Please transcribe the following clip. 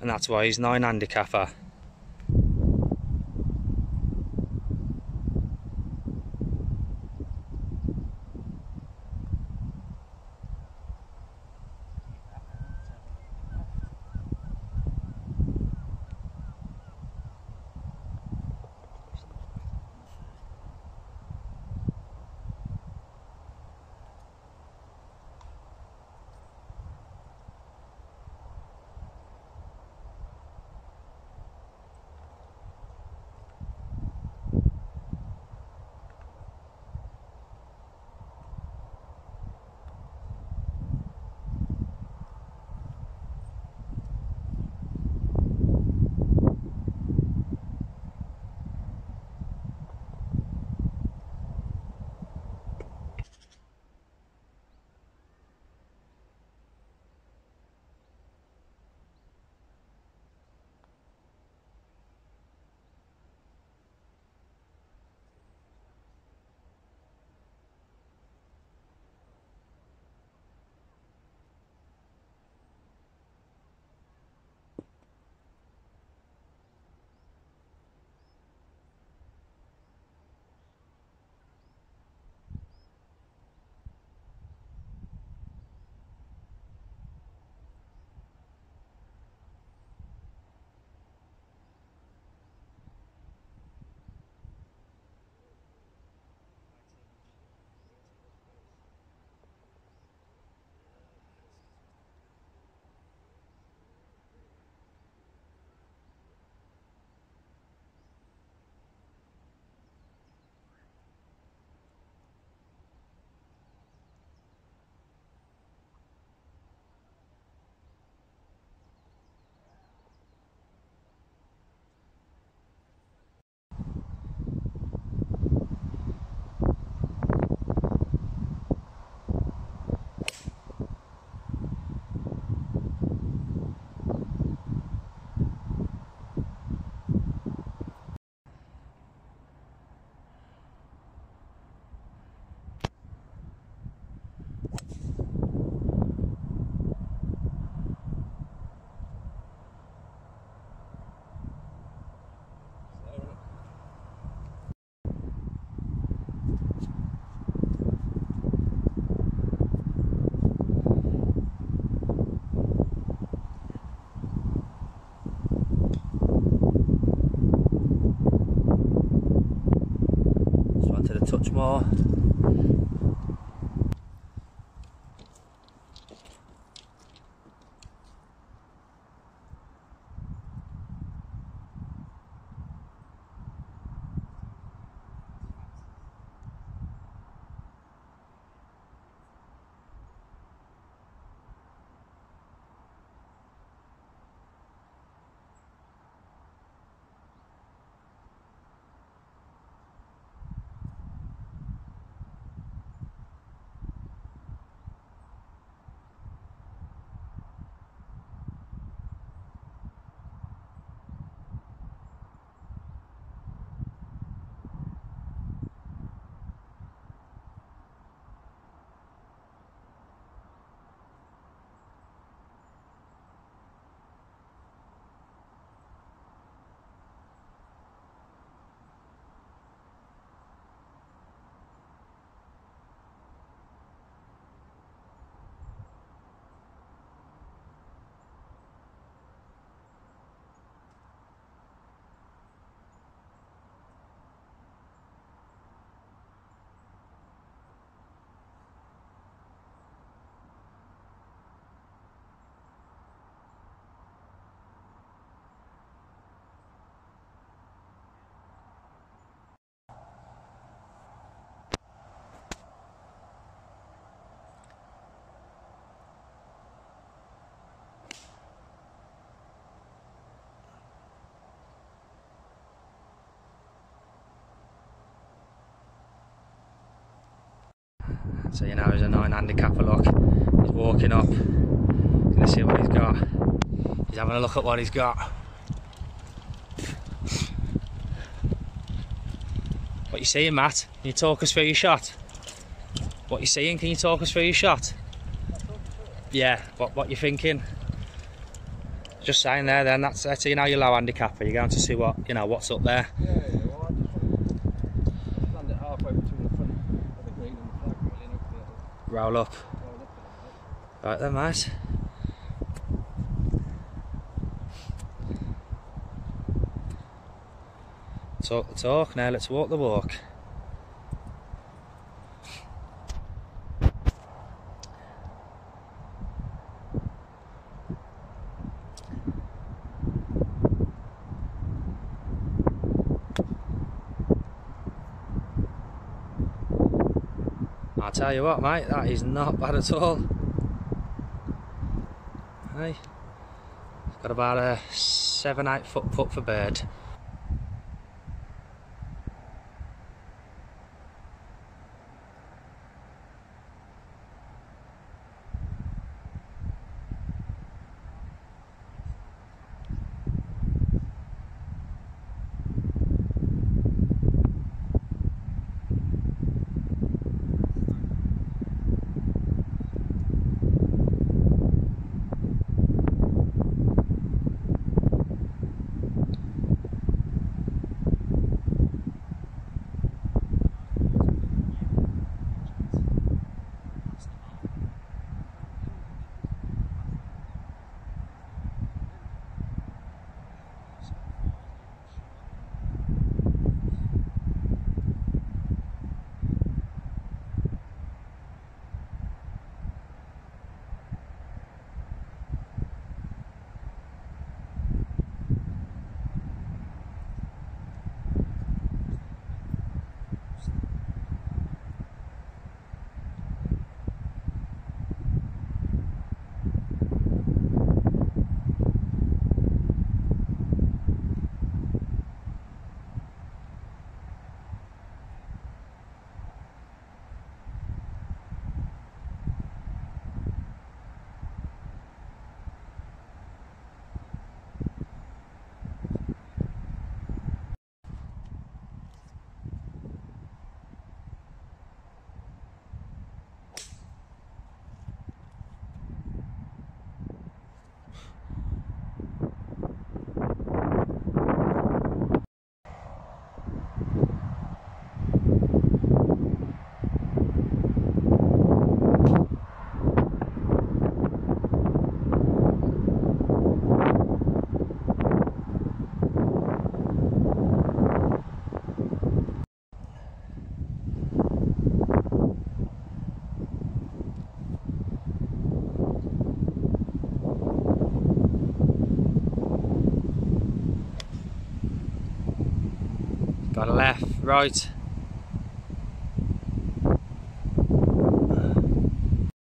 and that's why he's 9 handicapper. Touch more. So you know he's a 9 handicapper, look. He's walking up. He's gonna see what he's got. He's having a look at what he's got. What you seeing, Matt? Can you talk us through your shot? What you seeing? Can you talk us through your shot? Yeah, what you thinking? Just saying there then, that's you know, your low handicapper, you're going to see what, you know, what's up there. Yeah, well, I just want to land it halfway between the front of the green and the flag, really, and hopefully it'll Roll up. roll up a little bit. Right then, mate. Talk the talk, now let's walk the walk. I'll tell you what, mate, that is not bad at all. Hey, it's got about a 7-8 foot putt for bird. Got a left, right.